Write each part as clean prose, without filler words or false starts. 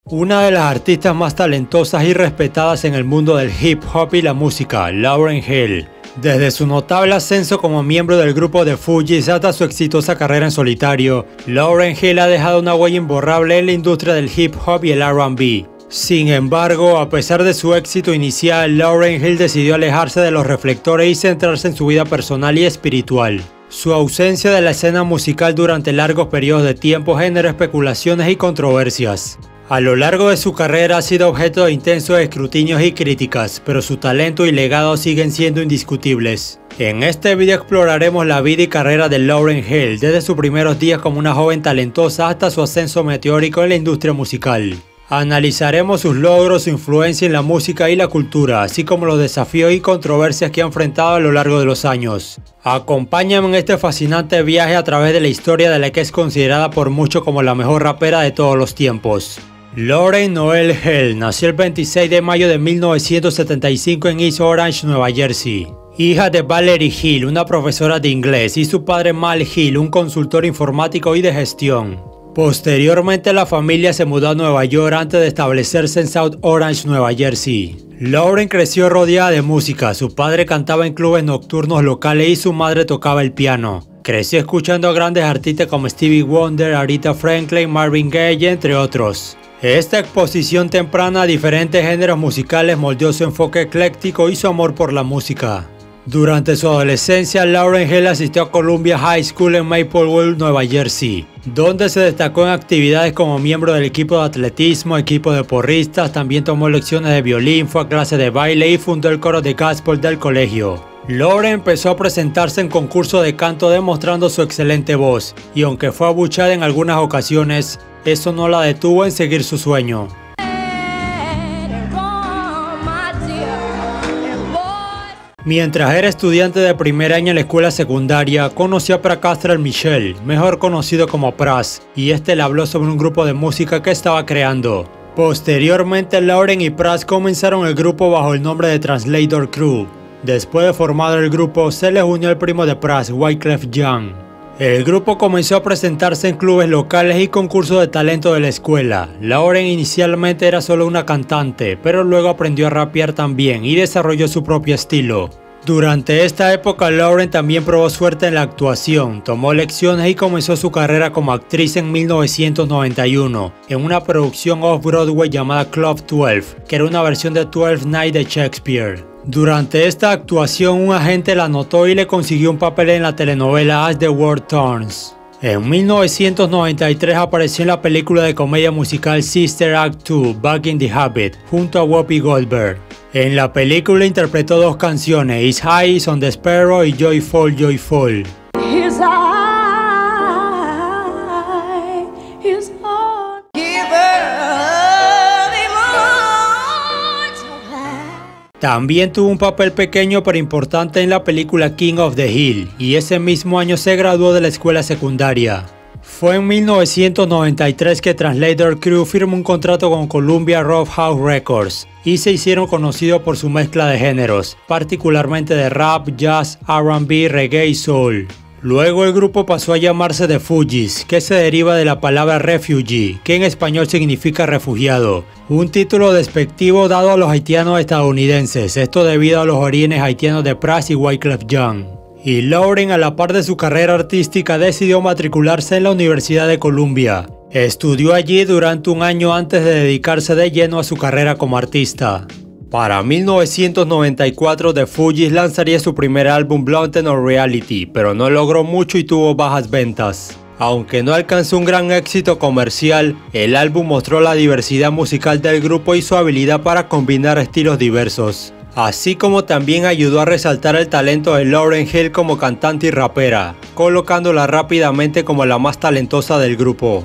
Una de las artistas más talentosas y respetadas en el mundo del hip hop y la música, Lauryn Hill. Desde su notable ascenso como miembro del grupo The Fugees hasta su exitosa carrera en solitario, Lauryn Hill ha dejado una huella imborrable en la industria del hip hop y el R&B. Sin embargo, a pesar de su éxito inicial, Lauryn Hill decidió alejarse de los reflectores y centrarse en su vida personal y espiritual. Su ausencia de la escena musical durante largos periodos de tiempo generó especulaciones y controversias. A lo largo de su carrera ha sido objeto de intensos escrutinios y críticas, pero su talento y legado siguen siendo indiscutibles. En este video exploraremos la vida y carrera de Lauryn Hill, desde sus primeros días como una joven talentosa hasta su ascenso meteórico en la industria musical. Analizaremos sus logros, su influencia en la música y la cultura, así como los desafíos y controversias que ha enfrentado a lo largo de los años. Acompáñame en este fascinante viaje a través de la historia de la que es considerada por muchos como la mejor rapera de todos los tiempos. Lauryn Noel Hill nació el 26 de mayo de 1975 en East Orange, Nueva Jersey. Hija de Valerie Hill, una profesora de inglés, y su padre Mal Hill, un consultor informático y de gestión. Posteriormente la familia se mudó a Nueva York antes de establecerse en South Orange, Nueva Jersey. Lauryn creció rodeada de música, su padre cantaba en clubes nocturnos locales y su madre tocaba el piano. Creció escuchando a grandes artistas como Stevie Wonder, Aretha Franklin, Marvin Gaye, entre otros. Esta exposición temprana a diferentes géneros musicales moldeó su enfoque ecléctico y su amor por la música. Durante su adolescencia, Lauryn Hill asistió a Columbia High School en Maplewood, Nueva Jersey, donde se destacó en actividades como miembro del equipo de atletismo, equipo de porristas, también tomó lecciones de violín, fue a clase de baile y fundó el coro de gospel del colegio. Lauryn empezó a presentarse en concursos de canto demostrando su excelente voz, y aunque fue abucheada en algunas ocasiones, eso no la detuvo en seguir su sueño. Mientras era estudiante de primer año en la escuela secundaria, conoció a Pracaster Mitchell, mejor conocido como Pras, y este le habló sobre un grupo de música que estaba creando. Posteriormente, Lauryn y Pras comenzaron el grupo bajo el nombre de Translator Crew. Después de formado el grupo, se les unió el primo de Pras, Wyclef Jean. El grupo comenzó a presentarse en clubes locales y concursos de talento de la escuela. Lauryn inicialmente era solo una cantante, pero luego aprendió a rapear también y desarrolló su propio estilo. Durante esta época, Lauryn también probó suerte en la actuación, tomó lecciones y comenzó su carrera como actriz en 1991, en una producción off-Broadway llamada Club 12, que era una versión de Twelfth Night de Shakespeare. Durante esta actuación, un agente la notó y le consiguió un papel en la telenovela As the World Turns. En 1993 apareció en la película de comedia musical Sister Act 2, Back in the Habit, junto a Whoopi Goldberg. En la película interpretó dos canciones, It's High, Is on the Sparrow y Joyful, Joyful. También tuvo un papel pequeño pero importante en la película King of the Hill, y ese mismo año se graduó de la escuela secundaria. Fue en 1993 que Translator Crew firmó un contrato con Columbia Roadhouse Records y se hicieron conocidos por su mezcla de géneros, particularmente de rap, jazz, R&B, reggae y soul. Luego el grupo pasó a llamarse The Fugees, que se deriva de la palabra refugee, que en español significa refugiado, un título despectivo dado a los haitianos estadounidenses, esto debido a los orígenes haitianos de Pras y Wyclef Jean. Y Lauryn, a la par de su carrera artística, decidió matricularse en la Universidad de Columbia. Estudió allí durante un año antes de dedicarse de lleno a su carrera como artista. Para 1994, The Fugees lanzaría su primer álbum Blunted on Reality, pero no logró mucho y tuvo bajas ventas. Aunque no alcanzó un gran éxito comercial, el álbum mostró la diversidad musical del grupo y su habilidad para combinar estilos diversos, así como también ayudó a resaltar el talento de Lauryn Hill como cantante y rapera, colocándola rápidamente como la más talentosa del grupo.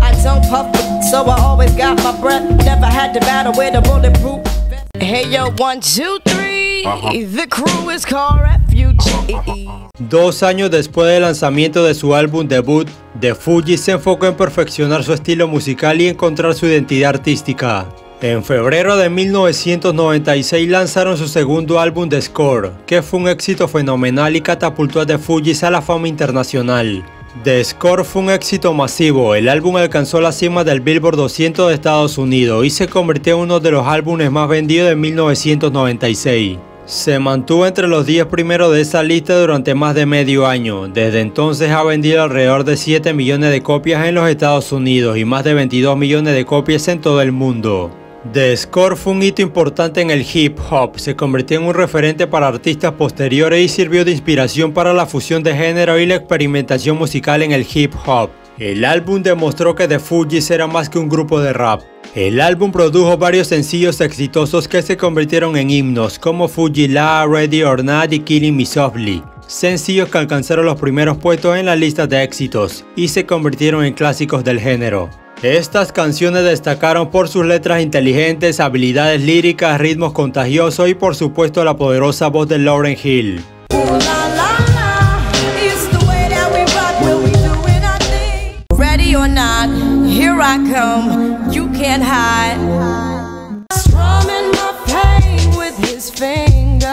Hey yo, 1, 2, 3, the crew is called Refugee. 2 años después del lanzamiento de su álbum debut, The Fugees se enfocó en perfeccionar su estilo musical y encontrar su identidad artística. En febrero de 1996 lanzaron su segundo álbum The Score, que fue un éxito fenomenal y catapultó a The Fugees a la fama internacional. The Score fue un éxito masivo. El álbum alcanzó la cima del Billboard 200 de Estados Unidos y se convirtió en uno de los álbumes más vendidos de 1996. Se mantuvo entre los 10 primeros de esa lista durante más de medio año. Desde entonces ha vendido alrededor de 7 millones de copias en los Estados Unidos y más de 22 millones de copias en todo el mundo. The Score fue un hito importante en el hip hop, se convirtió en un referente para artistas posteriores y sirvió de inspiración para la fusión de género y la experimentación musical en el hip hop. El álbum demostró que The Fugees era más que un grupo de rap. El álbum produjo varios sencillos exitosos que se convirtieron en himnos, como Fuji La, Ready or Not y Killing Me Softly. Sencillos que alcanzaron los primeros puestos en la lista de éxitos y se convirtieron en clásicos del género. Estas canciones destacaron por sus letras inteligentes, habilidades líricas, ritmos contagiosos y por supuesto la poderosa voz de Lauryn Hill. Ready or not, here I come, you can't hide. Strumming my pain with his fingers.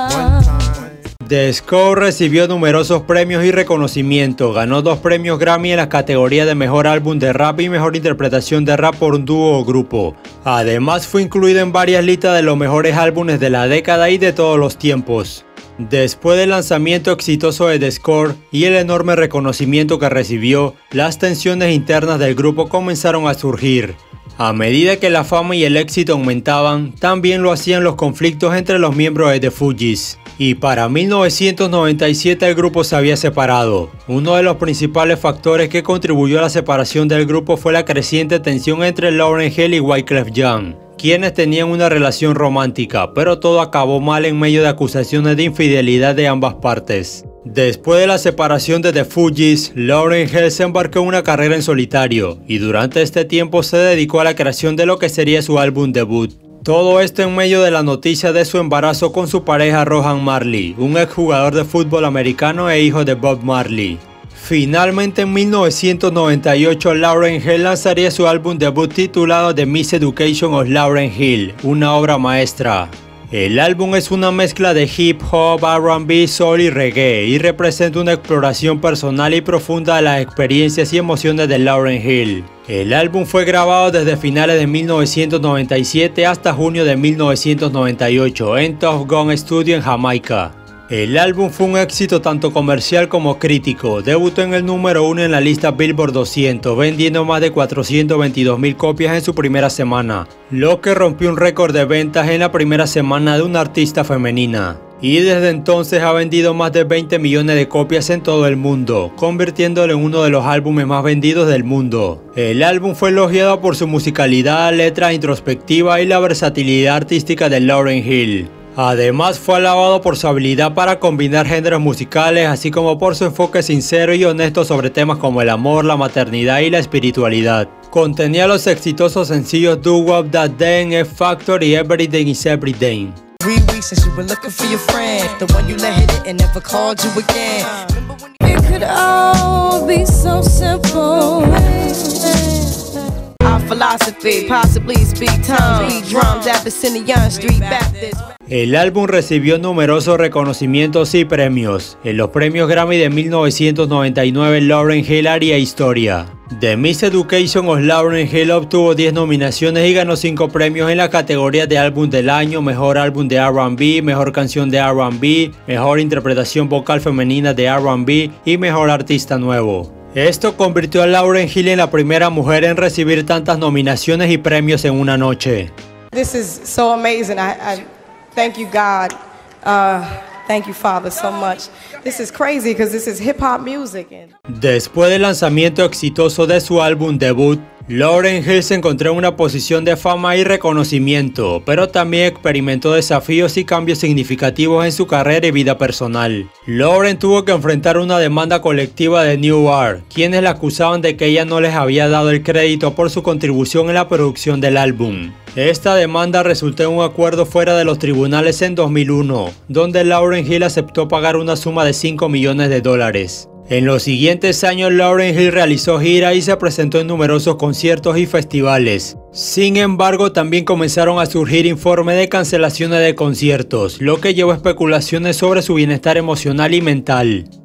The Score recibió numerosos premios y reconocimientos. Ganó 2 premios Grammy en las categorías de Mejor Álbum de Rap y Mejor Interpretación de Rap por un dúo o grupo. Además fue incluido en varias listas de los mejores álbumes de la década y de todos los tiempos. Después del lanzamiento exitoso de The Score y el enorme reconocimiento que recibió, las tensiones internas del grupo comenzaron a surgir. A medida que la fama y el éxito aumentaban, también lo hacían los conflictos entre los miembros de The Fugees. Y para 1997 el grupo se había separado. Uno de los principales factores que contribuyó a la separación del grupo fue la creciente tensión entre Lauryn Hill y Wyclef Jean, quienes tenían una relación romántica, pero todo acabó mal en medio de acusaciones de infidelidad de ambas partes. Después de la separación de The Fugees, Lauryn Hill se embarcó en una carrera en solitario y durante este tiempo se dedicó a la creación de lo que sería su álbum debut. Todo esto en medio de la noticia de su embarazo con su pareja Rohan Marley, un exjugador de fútbol americano e hijo de Bob Marley. Finalmente en 1998 Lauryn Hill lanzaría su álbum debut titulado The Miseducation of Lauryn Hill, una obra maestra. El álbum es una mezcla de hip hop, R&B, soul y reggae y representa una exploración personal y profunda de las experiencias y emociones de Lauryn Hill. El álbum fue grabado desde finales de 1997 hasta junio de 1998 en Tuff Gong Studio en Jamaica. El álbum fue un éxito tanto comercial como crítico. Debutó en el número 1 en la lista Billboard 200, vendiendo más de 422,000 copias en su primera semana, lo que rompió un récord de ventas en la primera semana de una artista femenina. Y desde entonces ha vendido más de 20 millones de copias en todo el mundo, convirtiéndolo en uno de los álbumes más vendidos del mundo. El álbum fue elogiado por su musicalidad, letras introspectivas y la versatilidad artística de Lauryn Hill. Además fue alabado por su habilidad para combinar géneros musicales, así como por su enfoque sincero y honesto sobre temas como el amor, la maternidad y la espiritualidad. Contenía los exitosos sencillos Do Wop That Then, F Factor y Everything Is Everything. El álbum recibió numerosos reconocimientos y premios. En los premios Grammy de 1999, Lauryn Hill haría historia. The Miseducation of Lauryn Hill obtuvo 10 nominaciones y ganó 5 premios en la categoría de Álbum del Año, Mejor Álbum de R&B, Mejor Canción de R&B, Mejor Interpretación Vocal Femenina de R&B y Mejor Artista Nuevo. Esto convirtió a Lauryn Hill en la primera mujer en recibir tantas nominaciones y premios en una noche. This is so amazing. I thank you, God. Thank you, Father, so much. This is crazy because this is hip hop music. Después del lanzamiento exitoso de su álbum debut, Lauryn Hill se encontró en una posición de fama y reconocimiento, pero también experimentó desafíos y cambios significativos en su carrera y vida personal. Lauryn tuvo que enfrentar una demanda colectiva de New Art, quienes la acusaban de que ella no les había dado el crédito por su contribución en la producción del álbum. Esta demanda resultó en un acuerdo fuera de los tribunales en 2001, donde Lauryn Hill aceptó pagar una suma de $5 millones. En los siguientes años, Lauryn Hill realizó giras y se presentó en numerosos conciertos y festivales. Sin embargo, también comenzaron a surgir informes de cancelaciones de conciertos, lo que llevó a especulaciones sobre su bienestar emocional y mental.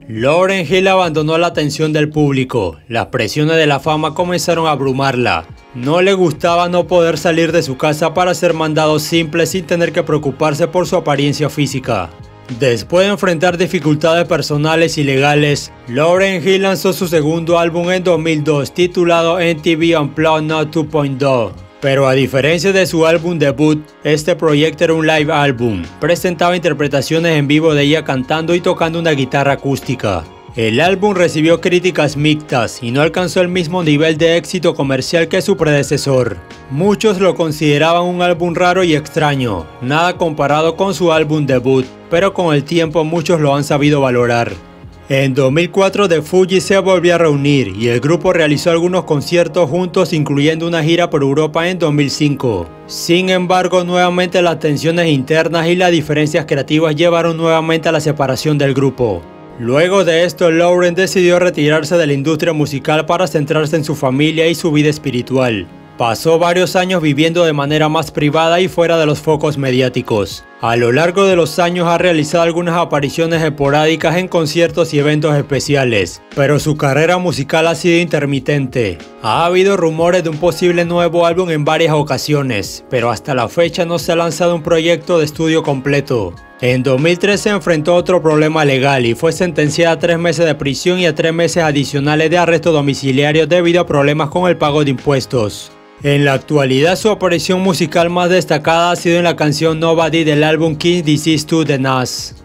Lauryn Hill abandonó la atención del público. Las presiones de la fama comenzaron a abrumarla. No le gustaba no poder salir de su casa para hacer mandados simples sin tener que preocuparse por su apariencia física. Después de enfrentar dificultades personales y legales, Lauryn Hill lanzó su segundo álbum en 2002 titulado MTV Unplugged Not 2.0. Pero a diferencia de su álbum debut, este proyecto era un live álbum. Presentaba interpretaciones en vivo de ella cantando y tocando una guitarra acústica. El álbum recibió críticas mixtas y no alcanzó el mismo nivel de éxito comercial que su predecesor. Muchos lo consideraban un álbum raro y extraño, nada comparado con su álbum debut, pero con el tiempo muchos lo han sabido valorar. En 2004 The Fugees se volvió a reunir y el grupo realizó algunos conciertos juntos, incluyendo una gira por Europa en 2005. Sin embargo, nuevamente las tensiones internas y las diferencias creativas llevaron nuevamente a la separación del grupo. Luego de esto, Lauryn decidió retirarse de la industria musical para centrarse en su familia y su vida espiritual. Pasó varios años viviendo de manera más privada y fuera de los focos mediáticos. A lo largo de los años ha realizado algunas apariciones esporádicas en conciertos y eventos especiales, pero su carrera musical ha sido intermitente. Ha habido rumores de un posible nuevo álbum en varias ocasiones, pero hasta la fecha no se ha lanzado un proyecto de estudio completo. En 2013 se enfrentó a otro problema legal y fue sentenciada a 3 meses de prisión y a 3 meses adicionales de arresto domiciliario debido a problemas con el pago de impuestos. En la actualidad, su aparición musical más destacada ha sido en la canción Nobody del álbum King's Disease 2 de Nas.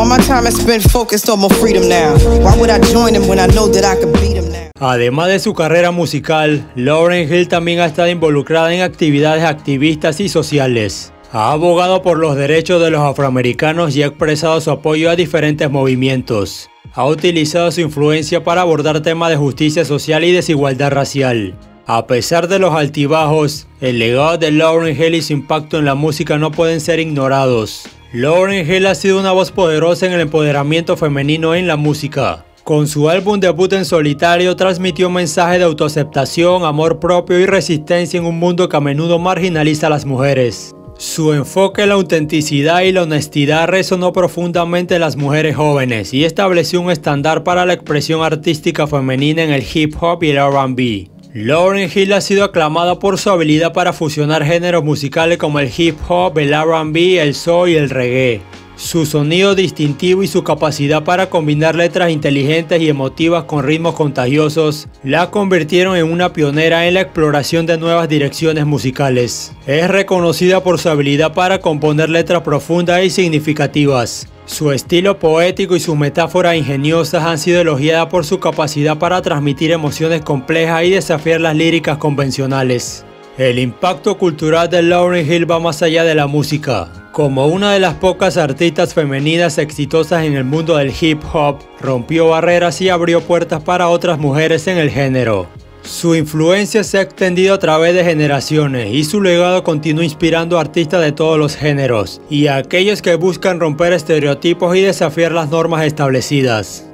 Además de su carrera musical, Lauryn Hill también ha estado involucrada en actividades activistas y sociales. Ha abogado por los derechos de los afroamericanos y ha expresado su apoyo a diferentes movimientos. Ha utilizado su influencia para abordar temas de justicia social y desigualdad racial. A pesar de los altibajos, el legado de Lauryn Hill y su impacto en la música no pueden ser ignorados. Lauryn Hill ha sido una voz poderosa en el empoderamiento femenino en la música. Con su álbum debut en solitario transmitió un mensaje de autoaceptación, amor propio y resistencia en un mundo que a menudo marginaliza a las mujeres. Su enfoque en la autenticidad y la honestidad resonó profundamente en las mujeres jóvenes y estableció un estándar para la expresión artística femenina en el hip hop y el R&B. Lauryn Hill ha sido aclamada por su habilidad para fusionar géneros musicales como el hip hop, el R&B, el soul y el reggae. Su sonido distintivo y su capacidad para combinar letras inteligentes y emotivas con ritmos contagiosos la convirtieron en una pionera en la exploración de nuevas direcciones musicales. Es reconocida por su habilidad para componer letras profundas y significativas. Su estilo poético y sus metáforas ingeniosas han sido elogiadas por su capacidad para transmitir emociones complejas y desafiar las líricas convencionales. El impacto cultural de Lauryn Hill va más allá de la música. Como una de las pocas artistas femeninas exitosas en el mundo del hip hop, rompió barreras y abrió puertas para otras mujeres en el género. Su influencia se ha extendido a través de generaciones y su legado continúa inspirando a artistas de todos los géneros y a aquellos que buscan romper estereotipos y desafiar las normas establecidas.